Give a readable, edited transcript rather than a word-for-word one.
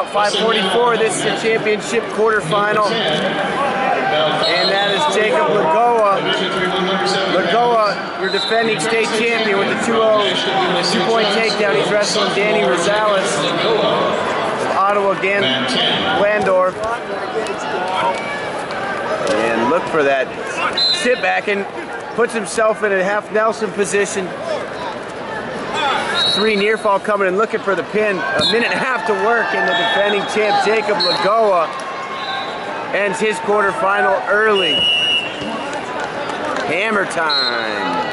out, 5:44. This is the championship quarterfinal. And that is Jacob Lagoa. Lagoa, your defending state champion with the 2-0 two-point takedown. He's wrestling Danny Rosales of Ottawa, Glandorf. And look for that sit back and puts himself in a half Nelson position. 3 near fall coming and looking for the pin. A minute and a half to work, and the defending champ Jacob Lagoa ends his quarterfinal early. Hammer time.